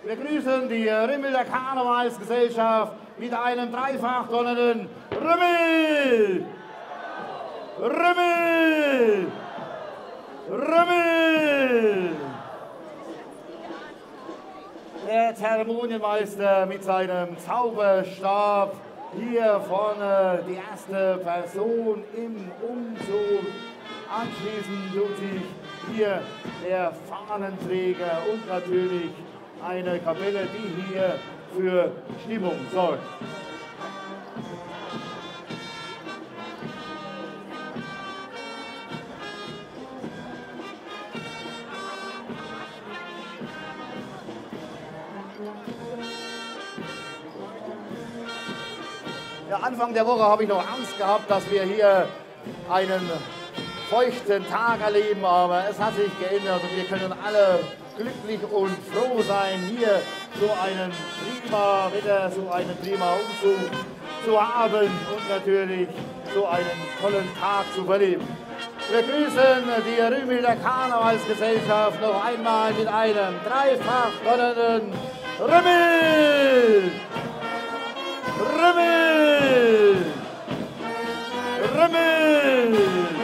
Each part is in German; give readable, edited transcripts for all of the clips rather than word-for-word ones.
Wir grüßen die Rimmel der Karnevalsgesellschaft mit einem dreifach donnernden Rimmel! Rimmel! Rimmel! Der Zeremonienmeister mit seinem Zauberstab, hier vorne die erste Person im Umzug. Anschließend tut sich hier der Fahnenträger und natürlich eine Kapelle, die hier für Stimmung sorgt. Ja, Anfang der Woche habe ich noch Angst gehabt, dass wir hier einen feuchten Tag erleben, aber es hat sich geändert und wir können alle glücklich und froh sein, hier so einen prima Wetter, so einen prima Umzug zu haben und natürlich so einen tollen Tag zu verleben. Wir grüßen die Rühmwilder Karnevalsgesellschaft noch einmal mit einem dreifach donnernden Rimmel! Rimmel! Rimmel!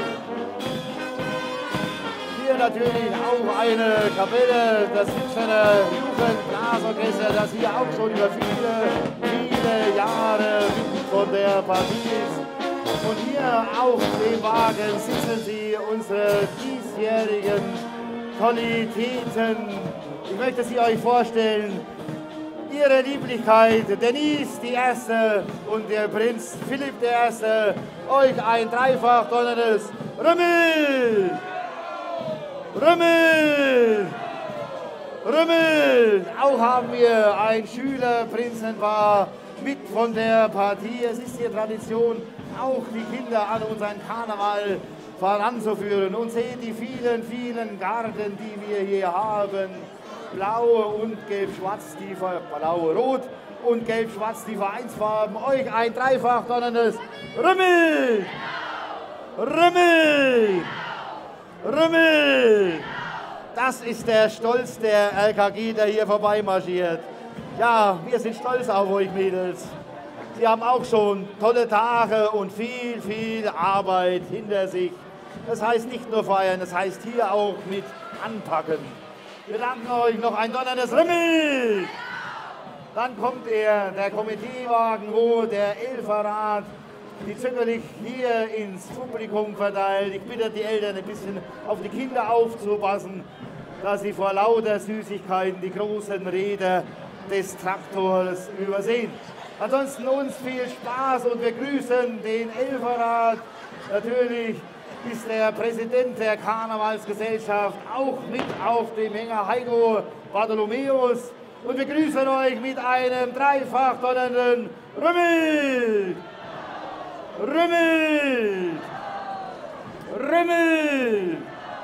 Hier natürlich auch eine Kapelle, das Füchsener Jugendblasorchester, das hier auch schon über viele Jahre von der Partie ist. Und hier auf dem Wagen sitzen sie, unsere diesjährigen Qualitäten. Ich möchte sie euch vorstellen. Ihre Lieblichkeit, Denise die Erste und der Prinz Philipp der Erste, euch ein dreifach donnerndes Rimmel! Rimmel! Rimmel! Auch haben wir ein Schülerprinzenpaar mit von der Partie. Es ist hier Tradition, auch die Kinder an unseren Karneval voranzuführen. Und seht die vielen Garden, die wir hier haben. Blaue und gelb-schwarz, die blaue-rot und gelb-schwarz, die Vereinsfarben. Euch ein dreifach donnerndes Rimmel! Rimmel! Rimmel! Das ist der Stolz der LKG, der hier vorbeimarschiert. Ja, wir sind stolz auf euch Mädels. Sie haben auch schon tolle Tage und viel Arbeit hinter sich. Das heißt nicht nur feiern, das heißt hier auch mit anpacken. Wir danken euch noch ein donnerndes Rimmel! Dann kommt der Komiteewagen, wo der Elferrat die zögerlich hier ins Publikum verteilt. Ich bitte die Eltern ein bisschen auf die Kinder aufzupassen, dass sie vor lauter Süßigkeiten die großen Räder des Traktors übersehen. Ansonsten uns viel Spaß und wir grüßen den Elferrat. Natürlich ist der Präsident der Karnevalsgesellschaft auch mit auf dem Hänger, Heiko Bartholomäus. Und wir grüßen euch mit einem dreifach donnernden Rimmel! Rimmel! Rimmel!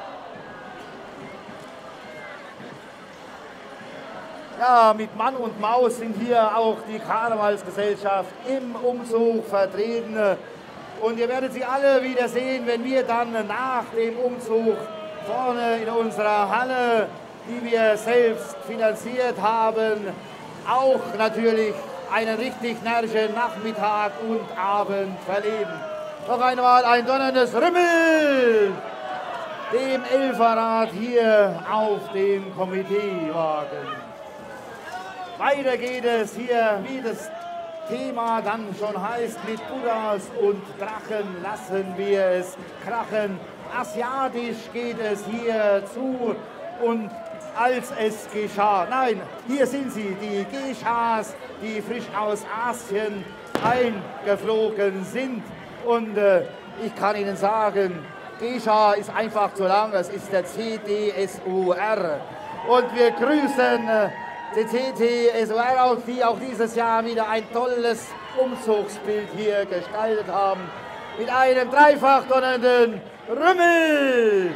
Ja, mit Mann und Maus sind hier auch die Karnevalsgesellschaft im Umzug vertreten. Und ihr werdet sie alle wieder sehen, wenn wir dann nach dem Umzug vorne in unserer Halle, die wir selbst finanziert haben, auch natürlich einen richtig närrischen Nachmittag und Abend verleben. Noch einmal ein donnerndes Rimmel dem Elferrat hier auf dem Komiteewagen. Weiter geht es hier, wie das Thema dann schon heißt, mit Buddhas und Drachen lassen wir es krachen. Asiatisch geht es hier zu und als es geschah. Nein, hier sind sie, die Geschahs, die frisch aus Asien eingeflogen sind. Und ich kann Ihnen sagen, Geschah ist einfach zu lang, es ist der CDSUR. Und wir grüßen die CDSUR, die auch dieses Jahr wieder ein tolles Umzugsbild hier gestaltet haben. Mit einem dreifach donnernden Rimmel!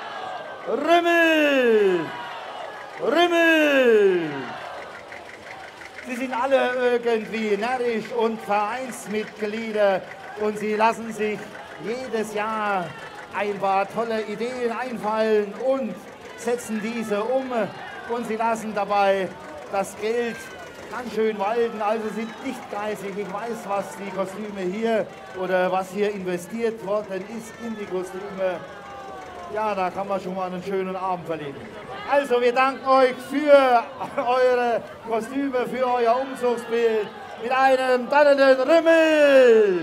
Rimmel! Rimmel! Sie sind alle irgendwie närrisch und Vereinsmitglieder und sie lassen sich jedes Jahr ein paar tolle Ideen einfallen und setzen diese um. Und sie lassen dabei das Geld ganz schön walten, also sind nicht geizig. Ich weiß, was die Kostüme hier oder was hier investiert worden ist in die Kostüme. Ja, da kann man schon mal einen schönen Abend verleben. Also, wir danken euch für eure Kostüme, für euer Umzugsbild mit einem donnernden Rümmel.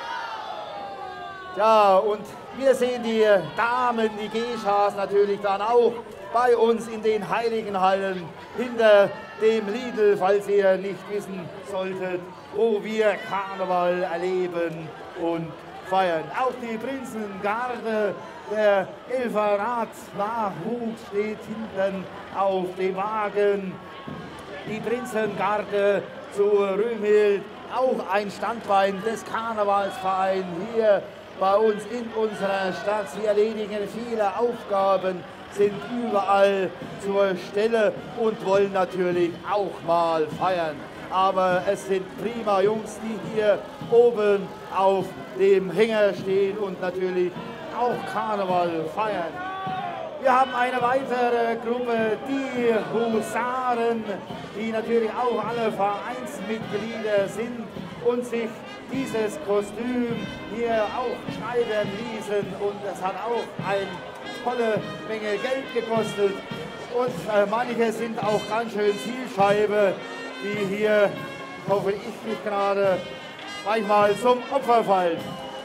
Ja, und wir sehen die Damen, die Geschas natürlich dann auch bei uns in den Heiligenhallen hinter dem Lidl, falls ihr nicht wissen solltet, wo wir Karneval erleben und feiern. Auch die Prinzengarde, der Elferrat-Nachwuchs steht hinten auf dem Wagen. Die Prinzengarde zu Römhild, auch ein Standbein des Karnevalsvereins hier bei uns in unserer Stadt. Sie erledigen viele Aufgaben, sind überall zur Stelle und wollen natürlich auch mal feiern. Aber es sind prima Jungs, die hier oben auf dem Hänger stehen und natürlich auch Karneval feiern. Wir haben eine weitere Gruppe, die Husaren, die natürlich auch alle Vereinsmitglieder sind und sich dieses Kostüm hier auch schneiden ließen. Und das hat auch eine tolle Menge Geld gekostet. Und manche sind auch ganz schön Zielscheibe, die hier, hoffe ich nicht gerade, manchmal zum Opfer fallen.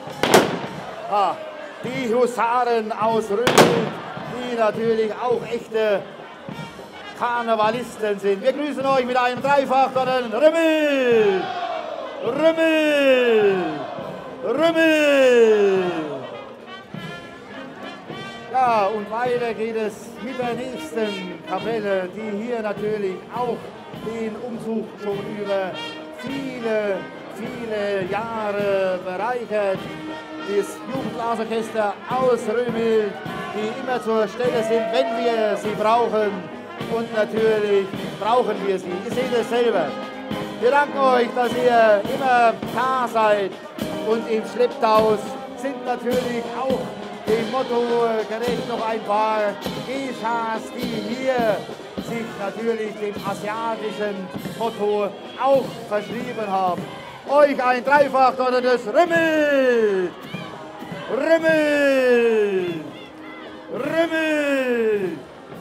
Die Husaren aus Römhild, die natürlich auch echte Karnevalisten sind. Wir grüßen euch mit einem Dreifach-Donnernden Rümmel! Rümmel! Rümmel! Ja, und weiter geht es mit der nächsten Kapelle, die hier natürlich auch den Umzug schon über viele, viele Jahre bereichert. Das Jugendblasorchester aus Römhild, die immer zur Stelle sind, wenn wir sie brauchen. Und natürlich brauchen wir sie. Ihr seht es selber. Wir danken euch, dass ihr immer da seid. Und im Schlepptau sind natürlich auch dem Motto gerecht noch ein paar Geschas, die hier sich natürlich dem asiatischen Motto auch verschrieben haben. Euch ein Dreifach-Donnernden Rümmel! Rümmel! Rümmel!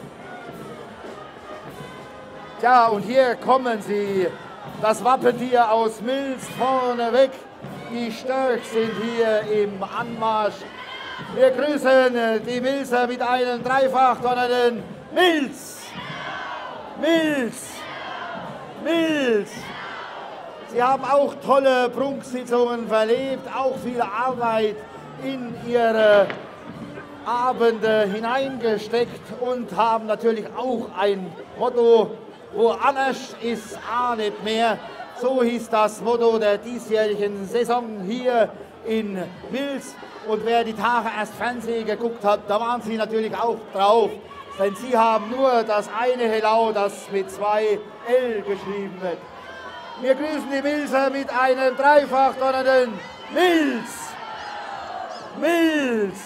Tja, und hier kommen sie, das Wappentier aus Mils vorne weg. Die Störch sind hier im Anmarsch. Wir grüßen die Milser mit einem Dreifach-Donnernden Mils! Mils! Mils! Sie haben auch tolle Prunksitzungen verlebt, auch viel Arbeit in ihre Abende hineingesteckt und haben natürlich auch ein Motto, wo anders ist, auch nicht mehr. So hieß das Motto der diesjährigen Saison hier in Mils. Und wer die Tage erst Fernsehen geguckt hat, da waren sie natürlich auch drauf. Denn sie haben nur das eine Hellau, das mit 2 L geschrieben wird. Wir grüßen die Milser mit einem Dreifach-Donnernden Mils! Mils!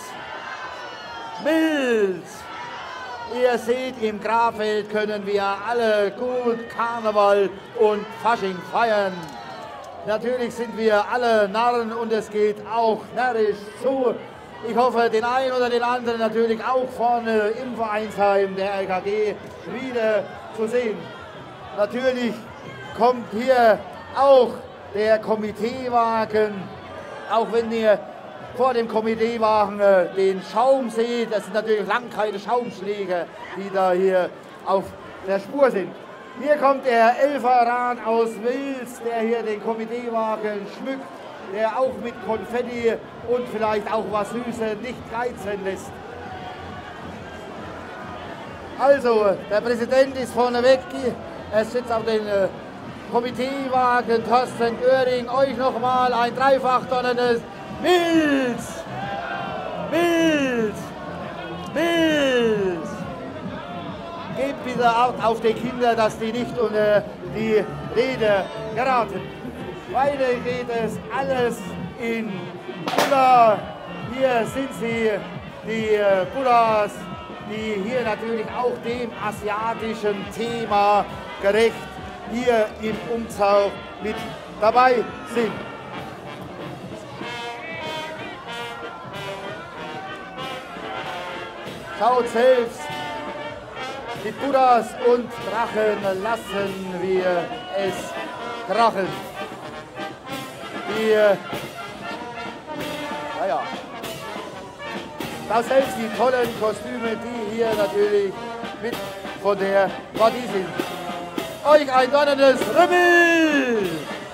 Mils! Ihr seht, im Grabfeld können wir alle gut Karneval und Fasching feiern. Natürlich sind wir alle Narren und es geht auch närrisch zu. Ich hoffe, den einen oder den anderen natürlich auch vorne im Vereinsheim der LKG wieder zu sehen. Natürlich kommt hier auch der Komiteewagen, auch wenn ihr vor dem Komiteewagen den Schaum seht. Das sind natürlich lang keine Schaumschläge, die da hier auf der Spur sind. Hier kommt der Elferrat aus Wils, der hier den Komiteewagen schmückt, der auch mit Konfetti und vielleicht auch was Süßes nicht geizen lässt. Also, der Präsident ist vorneweg, er sitzt auf den Komiteewagen, Thorsten Göring, euch nochmal ein Dreifach-Donnernden Mils! Mils! Mils! Gebt bitte Acht auf die Kinder, dass die nicht unter die Rede geraten. Weiter geht es alles in Buddha. Hier sind sie, die Buddhas, die hier natürlich auch dem asiatischen Thema gerecht hier im Umzug mit dabei sind. Schaut selbst, mit Buddhas und Drachen lassen wir es krachen. Da selbst die tollen Kostüme, die hier natürlich mit von der Partie sind. Euch ein donnerndes Rümmel!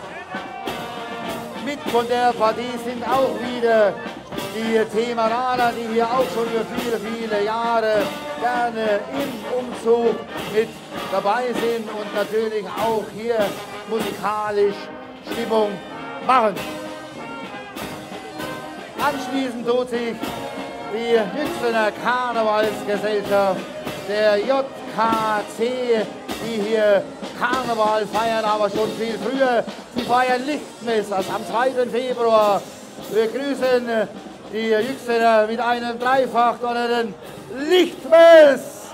Mit von der Partie sind auch wieder die Themeraner, die hier auch schon über viele, viele Jahre gerne im Umzug mit dabei sind und natürlich auch hier musikalisch Stimmung machen. Anschließend tut sich die Hützener Karnevalsgesellschaft, der JKC, die hier Karneval feiern, aber schon viel früher. Sie feiern Lichtmessers am 2. Februar. Wir grüßen die Hützener mit einem dreifach donnernden Lichtmess!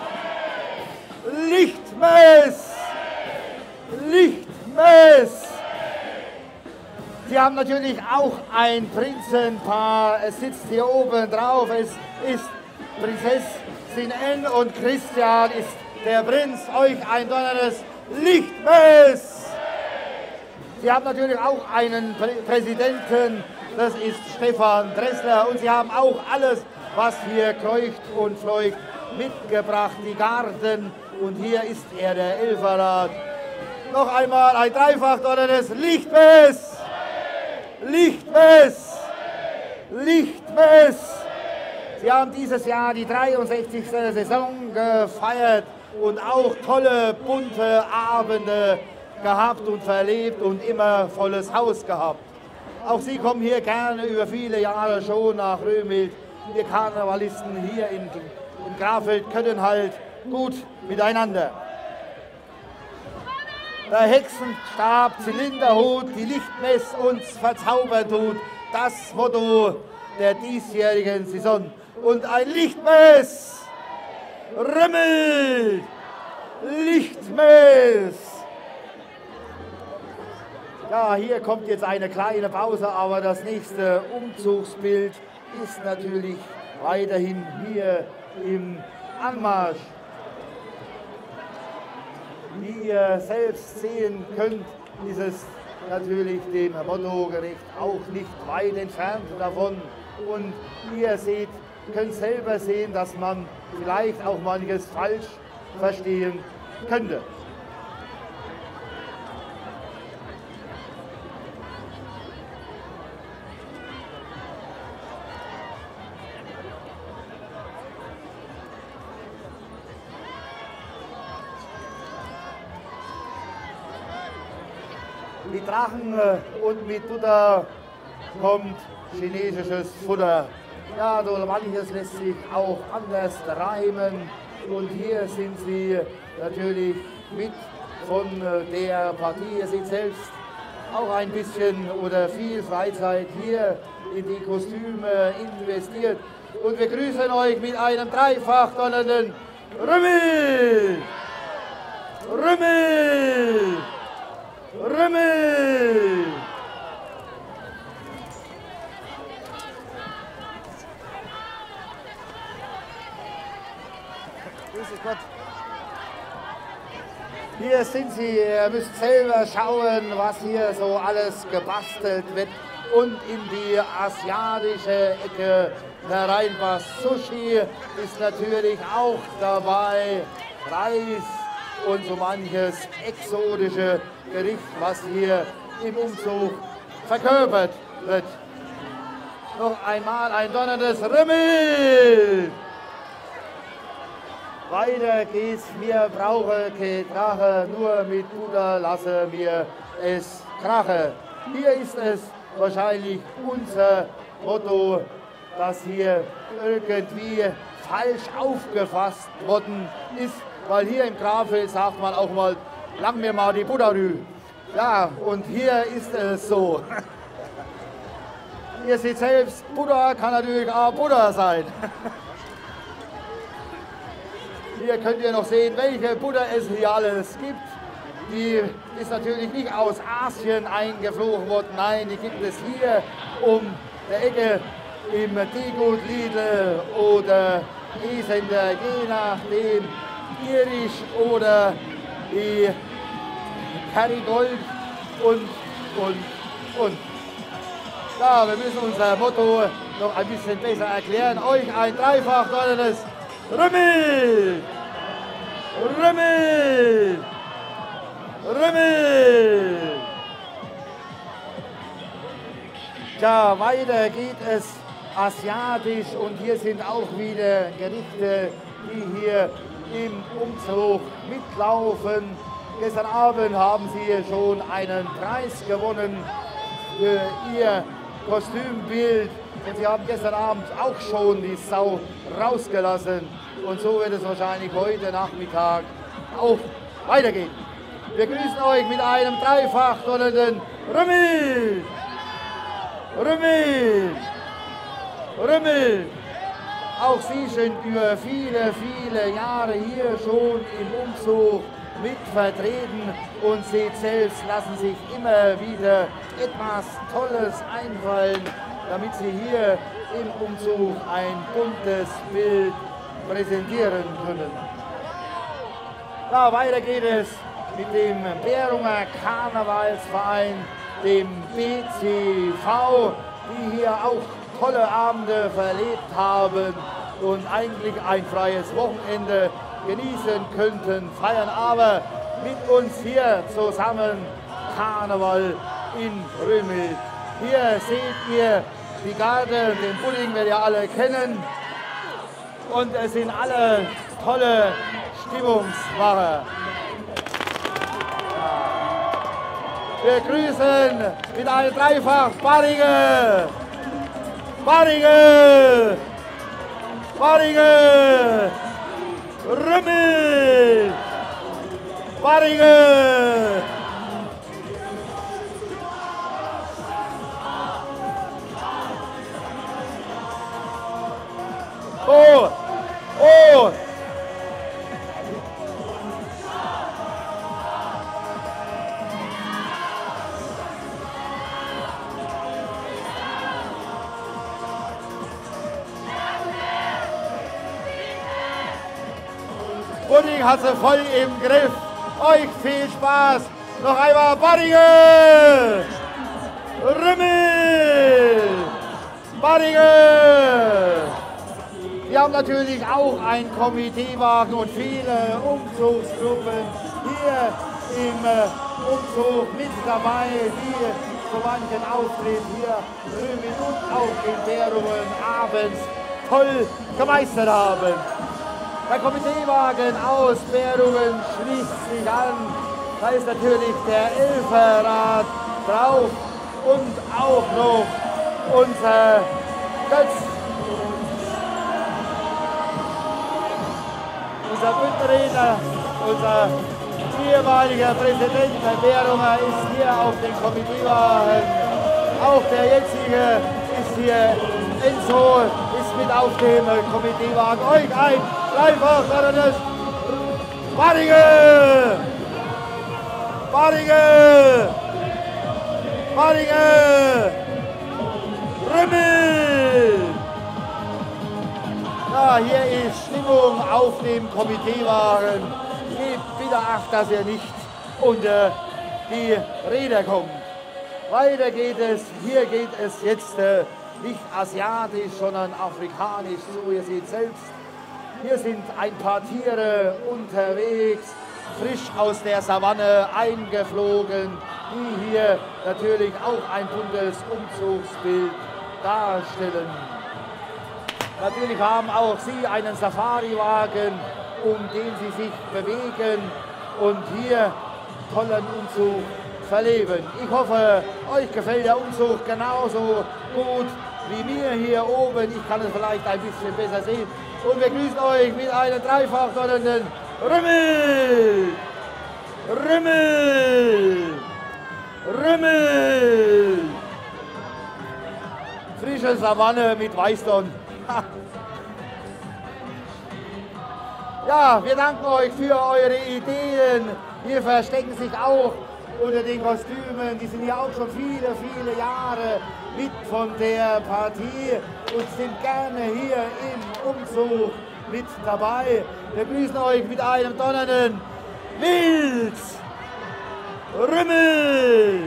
Lichtmess! Lichtmess! Sie haben natürlich auch ein Prinzenpaar. Es sitzt hier oben drauf. Es ist Prinzessin N und Christian ist der Prinz. Euch ein donnerndes Lichtmess! Sie haben natürlich auch einen Präsidenten. Das ist Stefan Dressler. Und Sie haben auch alles, was hier kreucht und fleucht, mitgebracht. Die Garden. Und hier ist er, der Elferrat. Noch einmal ein dreifach donnerndes Lichtmess! Lichtmess! Lichtmess! Sie haben dieses Jahr die 63. Saison gefeiert und auch tolle, bunte Abende gehabt und verlebt und immer volles Haus gehabt. Auch Sie kommen hier gerne über viele Jahre schon nach Röhmhild. Wir Karnevalisten hier in Grafeld können halt gut miteinander. Der Hexenstab, Zylinderhut, die Lichtmess uns verzaubert tut, das Motto der diesjährigen Saison. Und ein Lichtmess, Rümmel, Lichtmess. Ja, hier kommt jetzt eine kleine Pause, aber das nächste Umzugsbild ist natürlich weiterhin hier im Anmarsch. Wie ihr selbst sehen könnt, ist es natürlich dem Motto gerecht, auch nicht weit entfernt davon. Und ihr seht, könnt selber sehen, dass man vielleicht auch manches falsch verstehen könnte. Mit Drachen und mit Butter kommt chinesisches Futter. Ja, so manches lässt sich auch anders reimen. Und hier sind sie natürlich mit von der Partie. Ihr seht selbst auch ein bisschen oder viel Freizeit hier in die Kostüme investiert. Und wir grüßen euch mit einem dreifach donnernden Rümmel! Rümmel! Rümmel! Grüß Gott. Hier sind Sie, ihr müsst selber schauen, was hier so alles gebastelt wird und in die asiatische Ecke hereinpasst. Sushi ist natürlich auch dabei, Reis und so manches exotische Gericht, was hier im Umzug verkörpert wird. Noch einmal ein donnerndes Rümmel! Weiter geht's, mir brauche kein Drache, nur mit Buddha lasse mir es krache. Hier ist es wahrscheinlich unser Motto, das hier irgendwie falsch aufgefasst worden ist, weil hier im Grafeld sagt man auch mal, lang mir mal die Buddha-Rü. Ja, und hier ist es so. Ihr seht selbst, Buddha kann natürlich auch Buddha sein. Hier könnt ihr noch sehen, welche Buddha es hier alles gibt. die ist natürlich nicht aus Asien eingeflogen worden, nein, die gibt es hier um der Ecke im Teegut Lidl oder Esender, je nachdem, irisch oder die Kerrygold und. Ja, wir müssen unser Motto noch ein bisschen besser erklären. Euch ein dreifach dollendes Rümmel! Rümmel! Rümmel! Ja, weiter geht es asiatisch und hier sind auch wieder Gerichte, die hier im Umzug mitlaufen. Gestern Abend haben Sie schon einen Preis gewonnen für Ihr Kostümbild und Sie haben gestern Abend auch schon die Sau rausgelassen und so wird es wahrscheinlich heute Nachmittag auch weitergehen. Wir grüßen euch mit einem dreifach donnernden Rümmel! Rümmel! Rümmel! Auch Sie sind über viele, viele Jahre hier schon im Umzug mit vertreten und Sie selbst lassen sich immer wieder etwas Tolles einfallen, damit Sie hier im Umzug ein buntes Bild präsentieren können. Ja, weiter geht es mit dem Berunger Karnevalsverein, dem BCV, die hier auch tolle Abende verlebt haben und eigentlich ein freies Wochenende genießen könnten, feiern aber mit uns hier zusammen Karneval in Rümmel. Hier seht ihr die Garde, den Pudding werdet ihr alle kennen und es sind alle tolle Stimmungsmacher. Wir grüßen mit einem Dreifach Barringe! Barringe! Barringe! Rümmel! Barringe! Oh! Oh! Pudding hat sie voll im Griff. Euch viel Spaß. Noch einmal Barringe! Rümmel! Barringe! Wir haben natürlich auch einen Komiteewagen und viele Umzugsgruppen hier im Umzug mit dabei, die so manchen Auftritt hier Rümmel und auch in Berungen abends toll gemeistert haben. Der Komiteewagen aus Berungen schließt sich an. Da ist natürlich der Elferrat drauf und auch noch unser Götz. Unser Bündnerredner, unser ehemaliger Präsident der Berunger ist hier auf dem Komiteewagen. Auch der jetzige ist hier, Enzo ist mit auf dem Komiteewagen. Euch ein dreifach donnertes Barringe! Barringe! Barringe! Rümmel! Ja, hier ist Stimmung auf dem Komiteewagen. Gebt bitte Acht, dass ihr nicht unter die Räder kommt. Weiter geht es, hier geht es jetzt nicht asiatisch, sondern afrikanisch zu. Ihr seht selbst, hier sind ein paar Tiere unterwegs, frisch aus der Savanne eingeflogen, die hier natürlich auch ein buntes Umzugsbild darstellen. Natürlich haben auch Sie einen Safariwagen, um den Sie sich bewegen und hier tollen Umzug verleben. Ich hoffe, euch gefällt der Umzug genauso gut wie mir hier oben. Ich kann es vielleicht ein bisschen besser sehen. Und wir grüßen euch mit einem dreifach donnernden Rümmel! Rümmel! Rümmel! Frische Savanne mit Weißdorn. Ja, wir danken euch für eure Ideen, Hier verstecken sich auch unter den Kostümen, die sind ja auch schon viele, viele Jahre mit von der Partie und sind gerne hier im Umzug mit dabei. Wir grüßen euch mit einem donnernden Milz, Rümmel,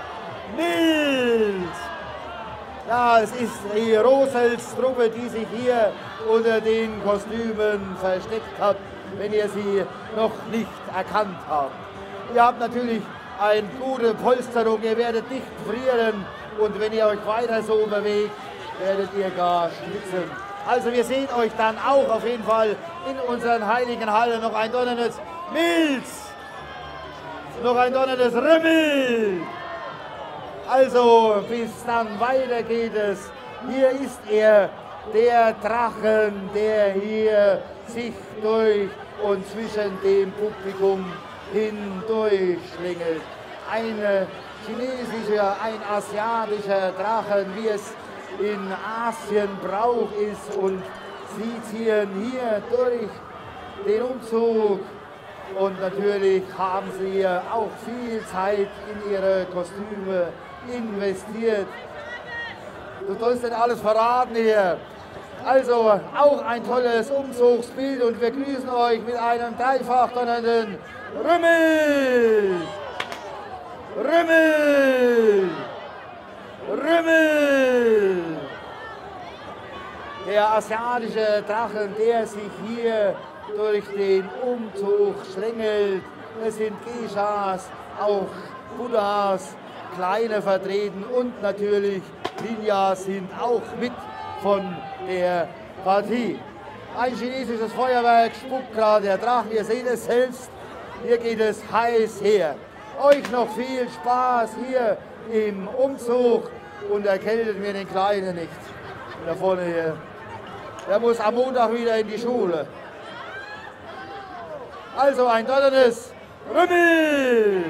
Milz. Ja, es ist die Rosels Truppe, die sich hier unter den Kostümen versteckt hat, wenn ihr sie noch nicht erkannt habt. Ihr habt natürlich eine gute Polsterung, ihr werdet nicht frieren und wenn ihr euch weiter so bewegt, werdet ihr gar schwitzen. Also wir sehen euch dann auch auf jeden Fall in unseren heiligen Hallen. Noch ein donnerndes Milz, noch ein donnerndes Rümmel. Also bis dann weiter geht es. Hier ist er, der Drachen, der hier sich durch und zwischen dem Publikum hindurch schlingelt. Ein chinesischer, ein asiatischer Drachen, wie es in Asien Brauch ist, und sie ziehen hier durch den Umzug und natürlich haben sie auch viel Zeit in ihre Kostüme investiert. Du sollst denn alles verraten hier. Also auch ein tolles Umzugsbild und wir grüßen euch mit einem dreifach donnernden Rümmel! Rümmel! Rümmel! Der asiatische Drachen, der sich hier durch den Umzug schlängelt. Es sind Geishas, auch Buddhas, kleine vertreten und natürlich Ninjas sind auch mit von der Partie. Ein chinesisches Feuerwerk spuckt gerade der Drachen, ihr seht es selbst, hier geht es heiß her. Euch noch viel Spaß hier im Umzug und erkältet mir den Kleinen nicht. Da vorne hier. Der muss am Montag wieder in die Schule. Also ein donnerndes Rümmel!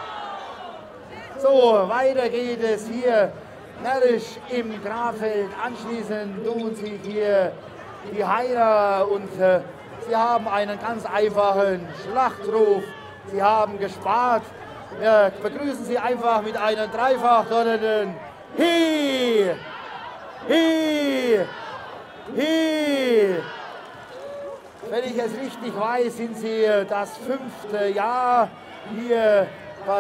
So, weiter geht es hier närrisch im Grafeld. Anschließend tun sie hier die Heiler und sie haben einen ganz einfachen Schlachtruf. Sie haben gespart. Wir begrüßen sie einfach mit einem dreifach donnernden Hi! Hi! Hi! Wenn ich es richtig weiß, sind sie das 5. Jahr hier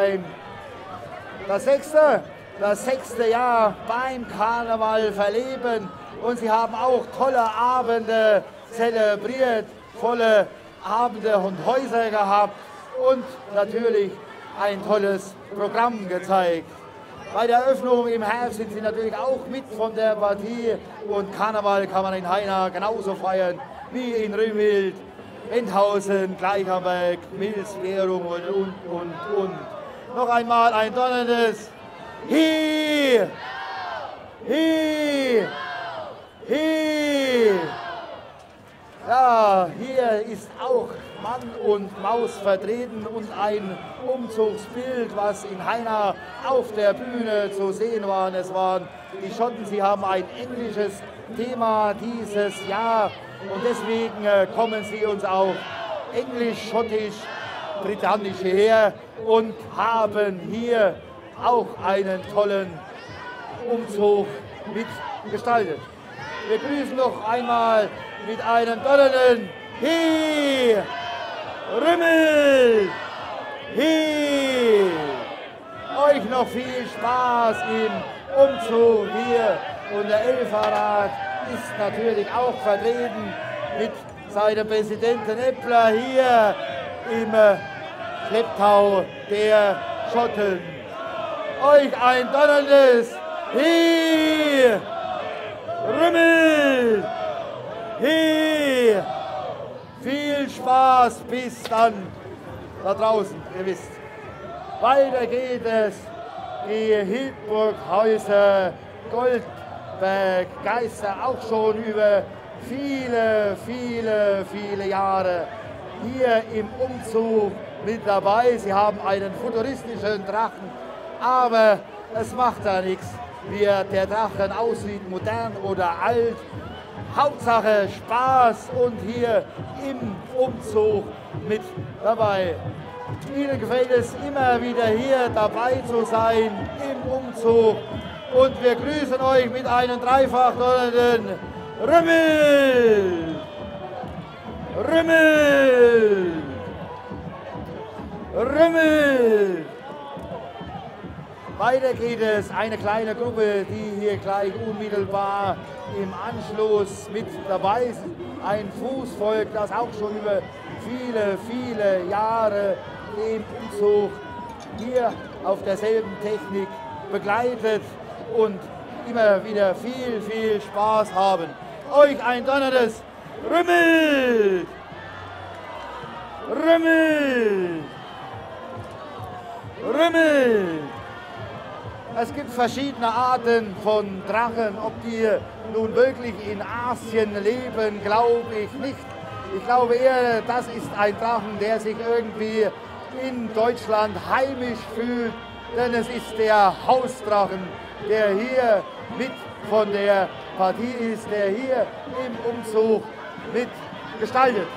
das 6. Jahr beim Karneval verleben und sie haben auch tolle Abende zelebriert, volle Abende und Häuser gehabt und natürlich ein tolles Programm gezeigt. Bei der Eröffnung im Herbst sind sie natürlich auch mit von der Partie und Karneval kann man in Haina genauso feiern wie in Rümmelt, Endhausen, Gleicherberg, Milz, Währung und. Noch einmal ein donnerndes Hi! Hi! Hi! Ja, hier ist auch Mann und Maus vertreten und ein Umzugsbild, was in Haina auf der Bühne zu sehen war. Es waren die Schotten, sie haben ein englisches Thema dieses Jahr und deswegen kommen sie uns auch englisch, schottisch, britannisch her und haben hier auch einen tollen Umzug mitgestaltet. Wir grüßen noch einmal mit einem donnernden Hi! Rümmel! Hi! Euch noch viel Spaß im Umzug hier und der Elferrat ist natürlich auch vertreten mit seinem Präsidenten Eppler hier im Schlepptau der Schotten. Euch ein donnerndes Hi! Rümmel! Hi! Viel Spaß, bis dann da draußen, ihr wisst. Weiter geht es, die Hildburghäuser, Goldberg, Geister, auch schon über viele Jahre hier im Umzug mit dabei. Sie haben einen futuristischen Drachen, aber es macht da nichts, wie der Drachen aussieht, modern oder alt. Hauptsache Spaß und hier im Umzug mit dabei. Ihnen gefällt es immer wieder hier dabei zu sein im Umzug. Und wir grüßen euch mit einem dreifach donnernden Rümmel! Rümmel! Rümmel! Weiter geht es, eine kleine Gruppe, die hier gleich unmittelbar im Anschluss mit dabei ist. Ein Fußvolk, das auch schon über viele, viele Jahre den Umzug hier auf derselben Technik begleitet und immer wieder viel, viel Spaß haben. Euch ein donnerndes Rümmel! Rümmel! Rümmel! Es gibt verschiedene Arten von Drachen. Ob die nun wirklich in Asien leben, glaube ich nicht. Ich glaube eher, das ist ein Drachen, der sich irgendwie in Deutschland heimisch fühlt. Denn es ist der Hausdrachen, der hier mit von der Partie ist, der hier im Umzug mit gestaltet.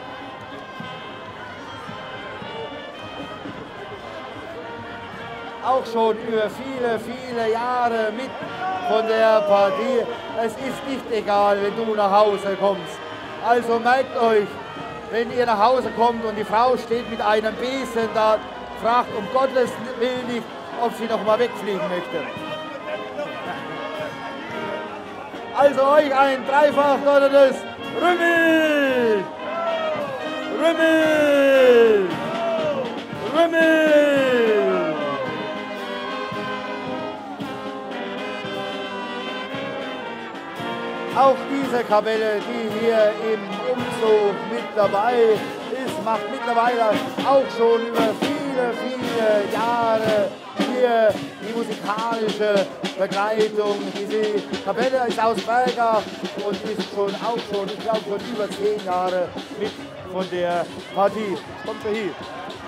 Auch schon über viele, viele Jahre mit von der Partie. Es ist nicht egal, wenn du nach Hause kommst. Also merkt euch, wenn ihr nach Hause kommt und die Frau steht mit einem Besen da, fragt um Gottes Willen nicht, ob sie noch mal wegfliegen möchte. Also euch ein dreifach donnerndes Rümmel! Rümmel! Rümmel! Auch diese Kapelle, die hier im Umzug mit dabei ist, macht mittlerweile auch schon über viele, viele Jahre hier die musikalische Begleitung. Diese Kapelle ist aus Bergach und ist schon auch schon, ich glaube, schon über 10 Jahre mit von der Partie. Kommt schon hier.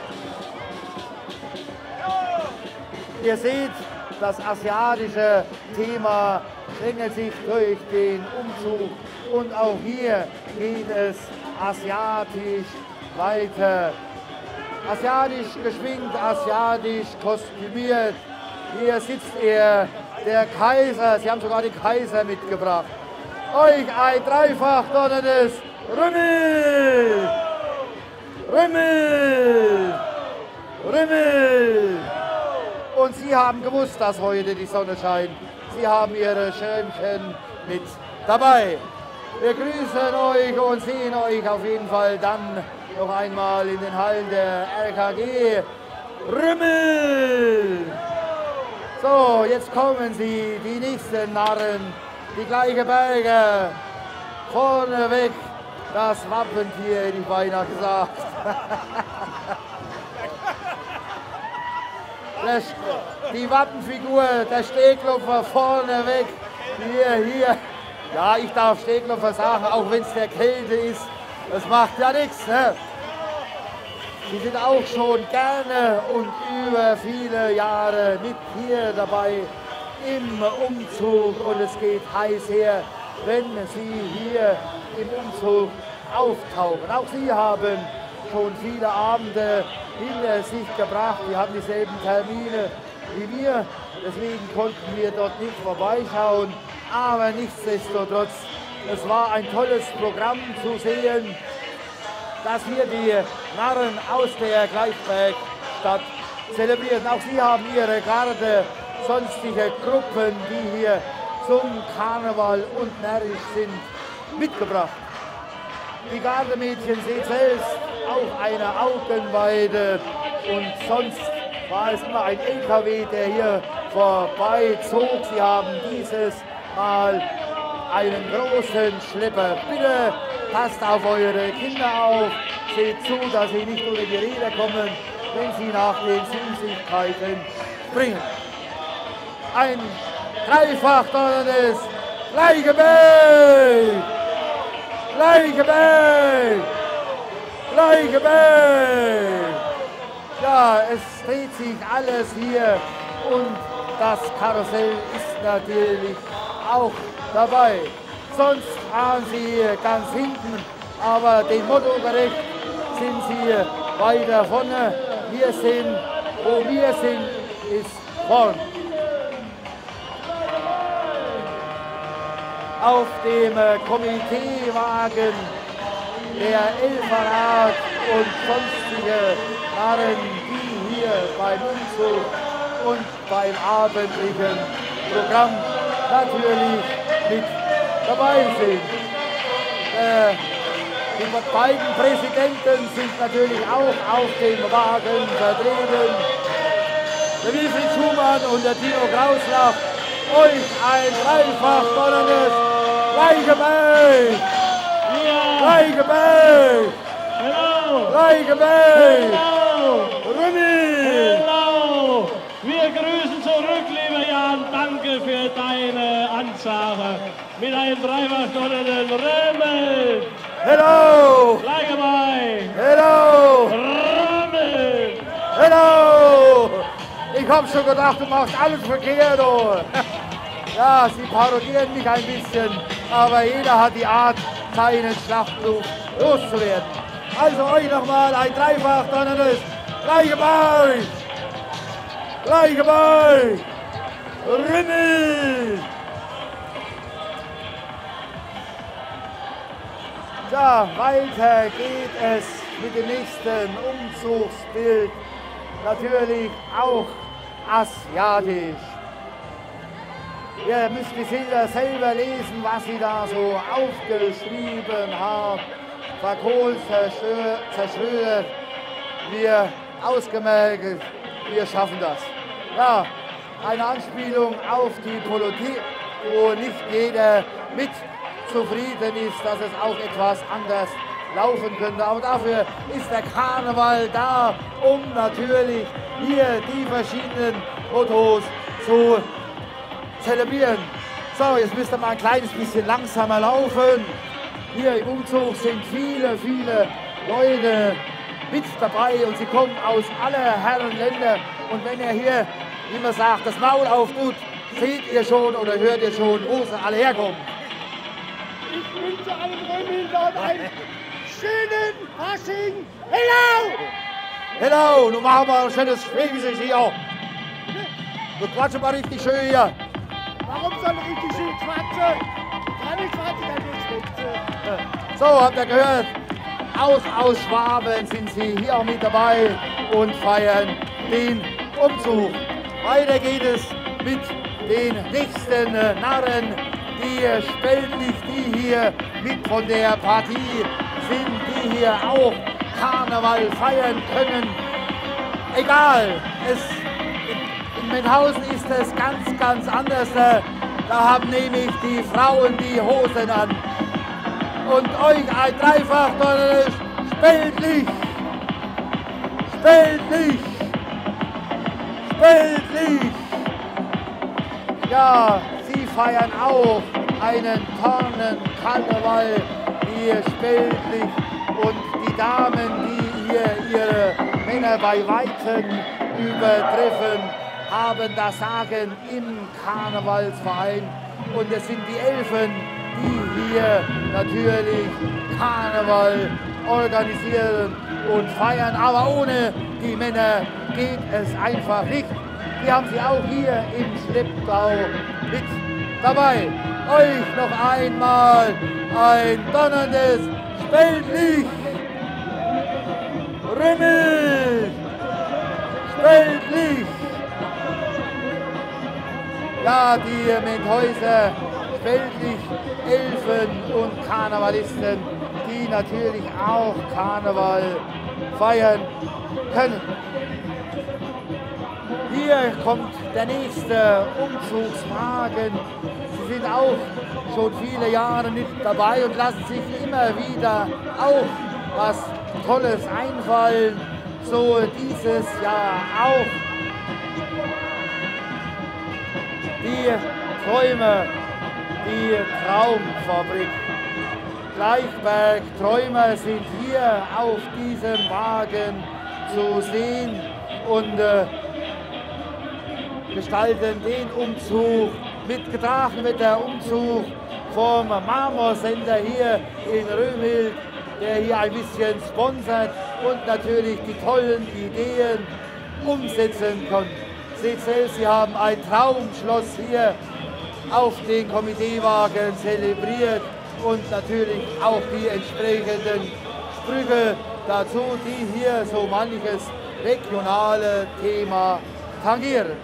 Ihr seht, das asiatische Thema schlängelt sich durch den Umzug und auch hier geht es asiatisch weiter. Asiatisch geschminkt, asiatisch kostümiert. Hier sitzt er, der Kaiser, sie haben sogar den Kaiser mitgebracht. Euch ein dreifach donnerndes Rümmel! Rümmel! Rümmel! Und Sie haben gewusst, dass heute die Sonne scheint. Sie haben Ihre Schirmchen mit dabei. Wir grüßen euch und sehen euch auf jeden Fall dann noch einmal in den Hallen der RKG. Rümmel! So, jetzt kommen sie, die nächsten Narren, die gleiche Berge. Vorneweg das Wappentier, hätte ich beinahe gesagt. Die Wappenfigur, der Stehklopfer vorneweg. Hier. Ja, ich darf Stehklopfer sagen, auch wenn es der Kälte ist. Das macht ja nichts. Ne? Sie sind auch schon gerne und über viele Jahre mit hier dabei im Umzug. Und es geht heiß her, wenn Sie hier im Umzug auftauchen. Auch Sie haben schon viele Abende hinter sich gebracht. Wir haben dieselben Termine wie wir. Deswegen konnten wir dort nicht vorbeischauen. Aber nichtsdestotrotz, es war ein tolles Programm zu sehen, dass hier die Narren aus der Gleichbergstadt zelebrieren. Auch sie haben ihre Garde, sonstige Gruppen, die hier zum Karneval und närrisch sind, mitgebracht. Die Gardemädchen sehen selbst auch eine Augenweide und sonst war es immer ein LKW, der hier vorbeizog. Sie haben dieses Mal einen großen Schlepper. Bitte passt auf eure Kinder auf, seht zu, dass sie nicht unter die Räder kommen, wenn sie nach den Süßigkeiten springen. Ein dreifach donnerndes Gleichgeberg! Gleichgeberg! Gleichgeberg! Ja, es dreht sich alles hier und das Karussell ist natürlich auch dabei. Sonst fahren sie ganz hinten, aber dem Motto gerecht sind sie weiter vorne hier sind, wo wir sind, ist vorn. Auf dem Komiteewagen der Elferrat und sonstige Narren, die hier beim Umzug und beim abendlichen Programm natürlich mit dabei sind. Die beiden Präsidenten sind natürlich auch auf dem Wagen vertreten. Der Wilfried Schumann und der Tino Grauslach, euch ein dreifach donnerndes Reicheberg! Ja. Reicheberg! Hello! Reicheberg! Hello! Rümmi! Hello! Wir grüßen zurück, lieber Jan. Danke für deine Ansage. Mit einem dreifach donnernden Römmel! Hello! Reicheberg! Hello! Römmel! Hello! Ich hab schon gedacht, du machst alles verkehrt, oh. Ja, sie parodieren mich ein bisschen, aber jeder hat die Art, seinen Schlachtruf loszuwerden. Also euch nochmal ein dreifach donnerndes Reicheberg! Reicheberg! Rümmel! Ja, weiter geht es mit dem nächsten Umzugsbild. Natürlich auch asiatisch. Ihr müsst die Bilder selber lesen, was sie da so aufgeschrieben haben. Verkohlt, zerstört, wir ausgemerkt, wir schaffen das. Ja, eine Anspielung auf die Politik, wo nicht jeder mit zufrieden ist, dass es auch etwas anders laufen könnte. Aber dafür ist der Karneval da, um natürlich hier die verschiedenen Mottos zu zelebrieren. So, jetzt müsst ihr mal ein kleines bisschen langsamer laufen. Hier im Umzug sind viele, viele Leute mit dabei und sie kommen aus aller Herren Länder. Und wenn ihr hier, wie man sagt, das Maul auftut, seht ihr schon oder hört ihr schon, wo sie alle herkommen. Ich wünsche allen Römildern einen schönen Fasching. Hello! Hello, nun machen wir ein schönes Schwäbisches hier. Du quatsch mal richtig schön hier. Warum soll ich richtig schön quatschen? Ich kann nicht quatschen, kann nur schwitzen. So, habt ihr gehört? Auch aus Schwaben sind sie hier auch mit dabei und feiern den Umzug. Weiter geht es mit den nächsten Narren, die Spältlich, die hier mit von der Partie sind, die hier auch Karneval feiern können. Egal, in Münchhausen ist es ganz, ganz anders. Da haben nämlich die Frauen die Hosen an. Und euch ein dreifach donnernes Spältlich, Spältlich, Spältlich. Ja, sie feiern auch einen Turnenkarneval, die Spältlich und die Damen, die hier ihre Männer bei Weitem übertreffen, haben das Sagen im Karnevalsverein. Und es sind die Elfen, die hier natürlich Karneval organisieren und feiern. Aber ohne die Männer geht es einfach nicht. Die haben sie auch hier im Schlepptau mit dabei. Euch noch einmal ein donnerndes Spältlich, Rümmel, Spältlich. Ja, die Münchhäuser, Spältlich, Elfen und Karnevalisten, die natürlich auch Karneval feiern können. Hier kommt der nächste Umzugswagen. Sie sind auch schon viele Jahre mit dabei und lassen sich immer wieder auch was Tolles einfallen. So dieses Jahr auch. Die Träumer, die Traumfabrik. Gleichberg Träumer sind hier auf diesem Wagen zu sehen und gestalten den Umzug. Mitgetragen wird der Umzug vom Marmorsender hier in Römhild, der hier ein bisschen sponsert und natürlich die tollen Ideen umsetzen konnten. Seht selbst, Sie haben ein Traumschloss hier auf den Komiteewagen zelebriert und natürlich auch die entsprechenden Sprüche dazu, die hier so manches regionale Thema tangieren.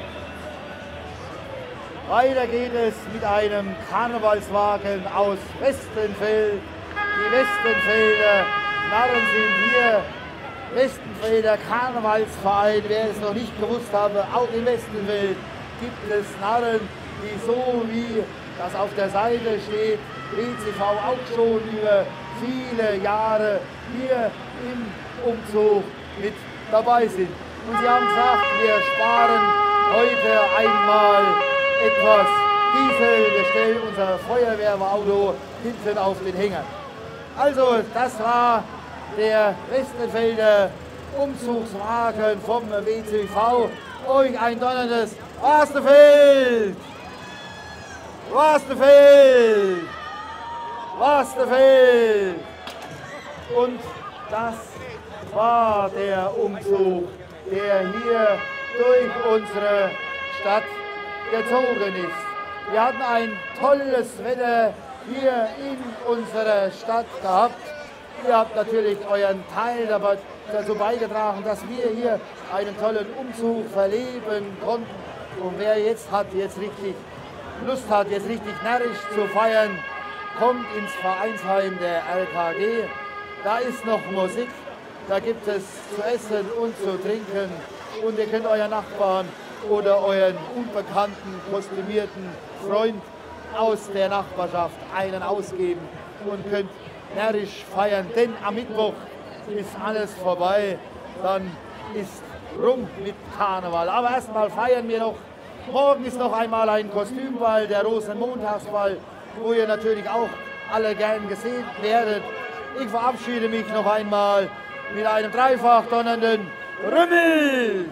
Weiter geht es mit einem Karnevalswagen aus Westenfeld. Die Westenfelder Narren sind hier. Westenfelder Karnevalsverein, wer es noch nicht gewusst habe, auch in Westenfeld gibt es Narren, die so wie das auf der Seite steht, WCV auch schon über viele Jahre hier im Umzug mit dabei sind. Und sie haben gesagt, wir sparen heute einmal etwas Diesel, wir stellen unser Feuerwehrauto hinten auf den Hänger. Also das war der Westenfelder Umzugswagen vom WCV. Euch ein donnerndes Wastenfeld! Wastenfeld! Wastenfeld! Und das war der Umzug, der hier durch unsere Stadt gezogen ist. Wir hatten ein tolles Wetter hier in unserer Stadt gehabt. Ihr habt natürlich euren Teil dazu beigetragen, dass wir hier einen tollen Umzug verleben konnten. Und wer jetzt richtig Lust hat, jetzt richtig närrisch zu feiern, kommt ins Vereinsheim der RKG. Da ist noch Musik, da gibt es zu essen und zu trinken. Und ihr könnt euren Nachbarn oder euren unbekannten, kostümierten Freund aus der Nachbarschaft einen ausgeben und könnt närrisch feiern, denn am Mittwoch ist alles vorbei, dann ist rum mit Karneval. Aber erstmal feiern wir noch. Morgen ist noch einmal ein Kostümball, der Rosenmontagsball, wo ihr natürlich auch alle gern gesehen werdet. Ich verabschiede mich noch einmal mit einem dreifach donnernden Rümmel!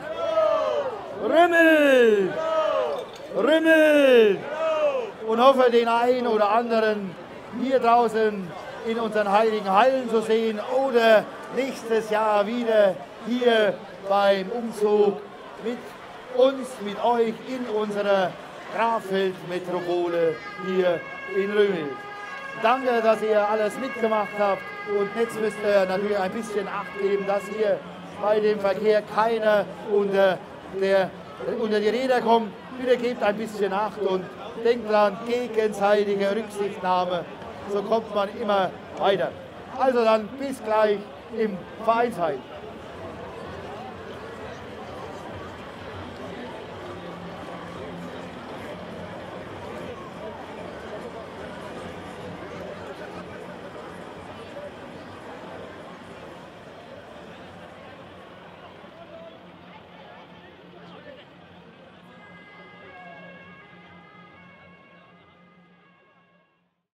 Rümmel! Rümmel! Und hoffe, den einen oder anderen hier draußen in unseren heiligen Hallen zu sehen oder nächstes Jahr wieder hier beim Umzug mit uns, mit euch in unserer Grafeld-Metropole hier in Rümmel. Danke, dass ihr alles mitgemacht habt und jetzt müsst ihr natürlich ein bisschen Acht geben, dass hier bei dem Verkehr keiner unter die Räder kommt. Bitte gebt ein bisschen Acht und denkt dran, gegenseitige Rücksichtnahme, so kommt man immer weiter. Also dann bis gleich im Vereinsheim.